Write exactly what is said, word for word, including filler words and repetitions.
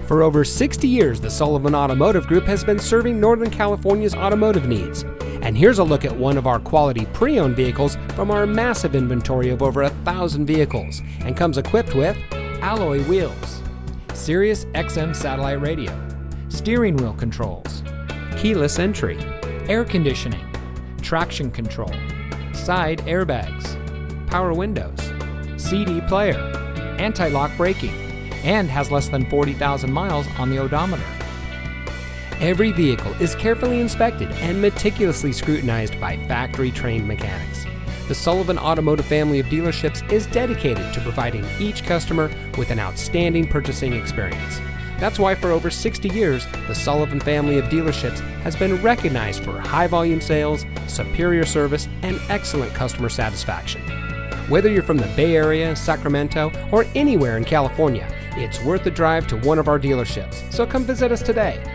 For over sixty years, the Sullivan Automotive Group has been serving Northern California's automotive needs. And here's a look at one of our quality pre-owned vehicles from our massive inventory of over a thousand vehicles, and comes equipped with alloy wheels, Sirius X M satellite radio, steering wheel controls, keyless entry, air conditioning, traction control, side airbags, power windows, C D player, anti-lock braking, and has less than forty thousand miles on the odometer. Every vehicle is carefully inspected and meticulously scrutinized by factory-trained mechanics. The Sullivan Automotive family of dealerships is dedicated to providing each customer with an outstanding purchasing experience. That's why for over sixty years, the Sullivan family of dealerships has been recognized for high-volume sales, superior service, and excellent customer satisfaction. Whether you're from the Bay Area, Sacramento, or anywhere in California, it's worth the drive to one of our dealerships, so come visit us today.